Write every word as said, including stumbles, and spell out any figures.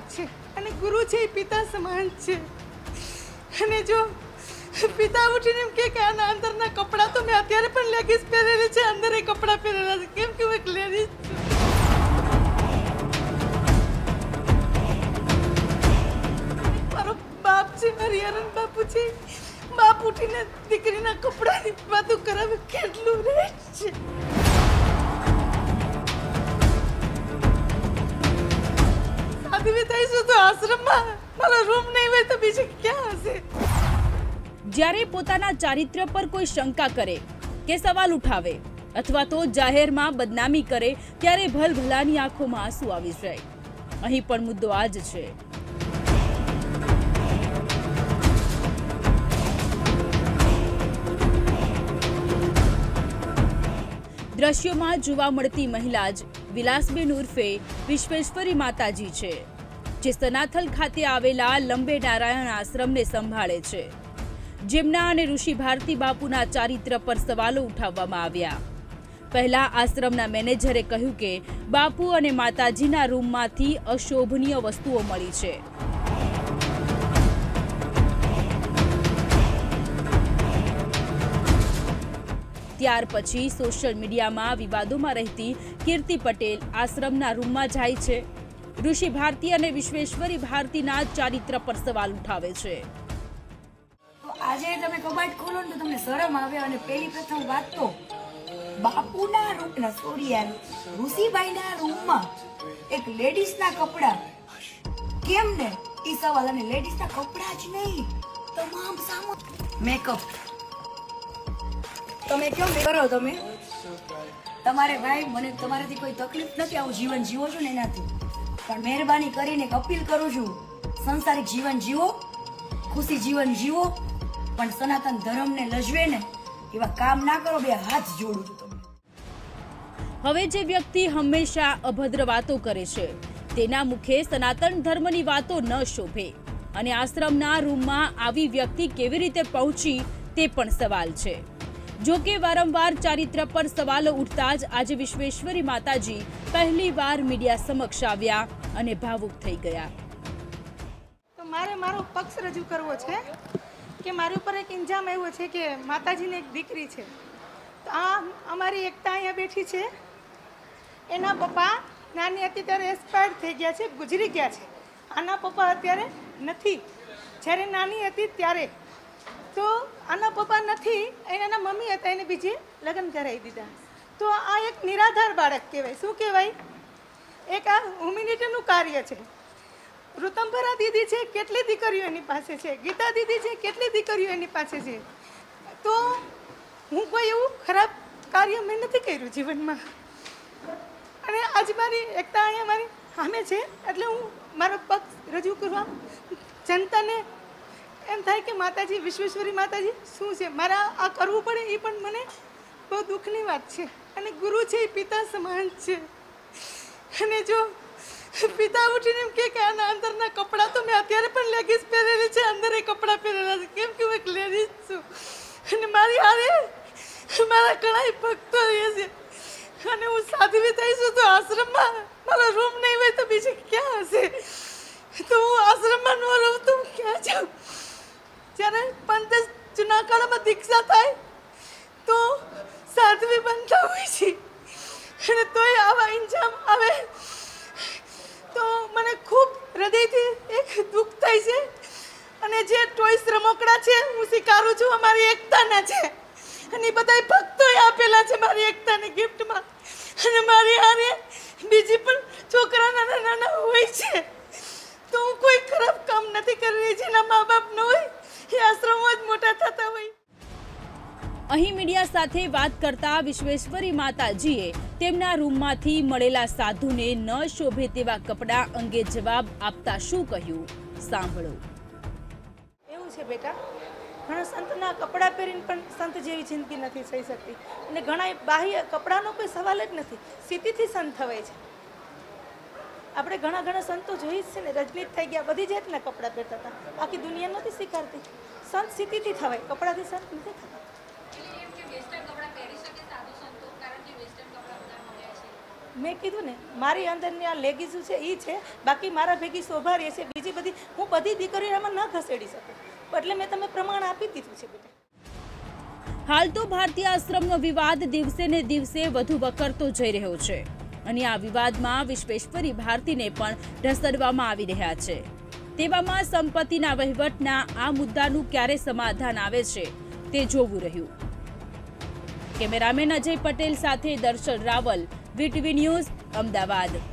વાત છે અને ગુરુ છે એ પિતા સમાન છે. અને જો પિતા ઉઠીને એમ કે કે આના અંદરના કપડાં તો મેં અત્યારે પણ લેગીસ પહેરેલી છે, અંદર એ કપડાં પહેરેલા છે, કેમ કે હું એક લેડીઝ છું. મારો બાપ છે, મારી હરણ બાપુ છે. બાપ ઉઠીને દીકરીના કપડાની વાતો કરાવે કેટલું રેટ છે. સાધવી થઈશું તો આશ્રમમાં, મારો રૂમ નહીં હોય તો બીજે ક્યાં હશે? જ્યારે પોતાના ચારિત્ર્ય પર કોઈ શંકા કરે કે સવાલ ઉઠાવે અથવા તો જાહેરમાં બદનામી કરે ત્યારે ભલભલાની આંખોમાં આંસુ આવી જાય. અહીં પણ મુદ્દો આ જ છે. દ્રશ્યોમાં જોવા મળતી મહિલા જ વિલાસબેન ઉર્ફે વિશ્વેશ્વરી માતાજી છે, જે સનાથલ ખાતે આવેલા લંબે નારાયણ આશ્રમને સંભાળે છે, જેમના અને ઋષિ ભારતી બાપુના ચારિત્ર પર સવાલો ઉઠાવવામાં આવ્યા. પહેલા આશ્રમના મેનેજરે કહ્યું કે બાપુ અને માતાજીના રૂમમાંથી અશોભનીય વસ્તુઓ મળી છે. ત્યાર પછી સોશિયલ મીડિયામાં વિવાદોમાં રહેતી કીર્તિ પટેલ આશ્રમના રૂમમાં જાય છે, ઋષિ ભારતી અને વિશ્વેશ્વરી ભારતીના ચારિત્ર પર સવાલ ઉઠાવે છે. આજે તમે કબાટ ખોલો ને તો તમને શરમ આવે. અને પહેલી પ્રથમ વાત તો બાપુના રૂમના સોરી ઋષિભાઈના રૂમમાં એક લેડીઝના કપડા કેમ ને એ સવાલ. અને લેડીઝના કપડા જ નહીં, તમામ સામાન, મેકઅપ તમે કેમ કરો? તમે તમારે ભાઈ મને તમારાથી કોઈ તકલીફ નથી, આવું જીવન જીવો છો ને એનાથી, પણ મહેરબાની કરીને એક અપીલ કરું છું, સંસારિક જીવન જીવો, ખુશી જીવન જીવો, પણ સનાતન ધર્મને લજવે ને એવા કામ ના કરો. બે હાથ જોડું છું તમને. હવે જે વ્યક્તિ હંમેશા અભદ્ર વાતો કરે છે તેના મુખે સનાતન ધર્મની વાતો ન શોભે, અને આશ્રમના રૂમમાં આવી વ્યક્તિ કેવી રીતે પહોંચી તે પણ સવાલ છે. જો કે વારંવાર ચારિત્ર પર સવાલો ઉઠતા જ આજે વિશ્વેશ્વરી માતાજી પહેલી વાર મીડિયા સમક્ષ આવ્યા અને ભાવુક થઈ ગયા. તો મારે મારો પક્ષ રજૂ કરવો છે કે મારી ઉપર એક ઇન્જામ આવ્યો છે કે માતાજીની એક દીકરી છે. તો આ અમારી એકતા અહીંયા બેઠી છે, એના પપ્પા નાની હતી ત્યારે એક્સપાયર થઈ ગયા છે, ગુજરી ગયા છે. આના પપ્પા અત્યારે નથી, જ્યારે નાની હતી ત્યારે. તો આના પપ્પા નથી, એના મમ્મી હતા, એને બીજે લગ્ન કરાવી દીધા. તો આ એક નિરાધાર બાળક કહેવાય. શું કહેવાય? એક આ હ્યુમિનિટીનું કાર્ય છે. ઋતંભરા દીદી છે, કેટલી દીકરીઓ એની પાસે છે. ગીતા દીદી છે, કેટલી દીકરીઓ એની પાસે છે. તો હું કોઈ એવું ખરાબ કાર્ય મેં નથી કર્યું જીવનમાં. અને આજ મારી એકતા અહીંયા મારી સામે છે, એટલે હું મારો પક્ષ રજૂ કરવા જનતાને એમ થાય કે માતાજી વિશ્વેશ્વરી માતાજી શું છે, મારા આ કરવું પડે એ પણ મને બહુ દુઃખની વાત છે. અને ગુરુ છે એ પિતા સમાન છે. અને જો પિતા ઉઠીને એમ કે કે આના અંદરના કપડાં તો મેં અત્યારે પણ લેગીસ પહેરેલી છે, અંદર એ કપડાં પહેરેલા છે, કેમ કે હું એક લેડીઝ છું. અને મારી હારે મારા ઘણા ભક્તો રહે છે. અને હું સાધવી થઈશું તો આશ્રમમાં, મારો રૂમ નહીં હોય તો બીજે ક્યાં હશે? તો હું આશ્રમમાં ન રહું તો હું ક્યાં જાઉં? જ્યારે પંથ જૂના કાળમાં દીક્ષા થાય તો સાધવી બનતા હોય છે, અને તોય આવા ઇન્જામ આવે તો મને ખૂબ હૃદયથી એક દુઃખ થાય છે. અને જે ટોયસ રમકડા છે હું સ્વીકારું છું, અમારી એકતાના છે, અને એ બધા ભક્તોએ આપેલા છે મારી એકતાની ગિફ્ટમાં. અને મારી હારે બીજી પણ છોકરા નાના નાના હોય છે. તો હું કોઈ ખરાબ કામ નથી કરી રહી, જેના મા બાપ ન હોય એ આશ્રમમાં જ મોટા થતા હોય. અહીં મીડિયા સાથે વાત કરતા વિશ્વેશ્વરી માતાજીએ તેમના રૂમમાંથી મળેલા સાધુને ન શોભે તેવા કપડાં અંગે જવાબ આપતા શું કહ્યું, સાંભળો. એવું છે બેટા, ઘણા સંતના કપડાં પહેરીને પણ સંત જેવી જિંદગી નથી થઈ શકતી. અને ઘણા બાહ્ય કપડાનો કોઈ સવાલ જ નથી, સ્થિતિથી સંત થવાય છે. આપણે ઘણા ઘણા સંતો જોઈ જ છે ને, રજનીત થઈ ગયા, બધી જાતના કપડાં પહેરતા હતા. આખી દુનિયા નથી સ્વીકારતી. સંત સ્થિતિથી થવાય, કપડાથી સંત નથી થતા. મેં કીધું ને મારી અંદરની આ લેગીઝું છે એ છે, બાકી મારા ભેગી શોભા રહે છે, બીજી બધી હું બધી દીકરીઓ એમાં ન ખસેડી શકું, એટલે મેં તમે પ્રમાણ આપી દીધું છે બેટા. હાલ તો ભારતીય આશ્રમનો વિવાદ દિવસે ને દિવસે વધુ વકરતો જઈ રહ્યો છે અને આ વિવાદમાં વિશ્વેશ્વરી ભારતીને પણ ઢસડવામાં આવી રહ્યા છે. તેવામાં સંપત્તિના વહીવટના આ મુદ્દાનું ક્યારે સમાધાન આવે છે તે જોવું રહ્યું. કેમેરામેન અજય પટેલ સાથે દર્શન રાવલ, વીટીવી ન્યૂઝ, અમદાવાદ.